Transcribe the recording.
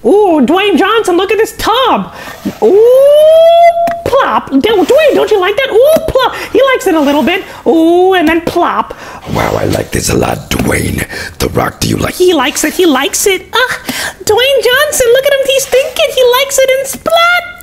Ooh, Dwayne Johnson, look at this tub. Ooh, plop. Dwayne, don't you like that? Ooh, plop. He likes it a little bit. Ooh, and then plop. Wow, I like this a lot, Dwayne. The Rock, do you like it? He likes it. He likes it. Dwayne Johnson, look at him. He's thinking. He likes it in splat.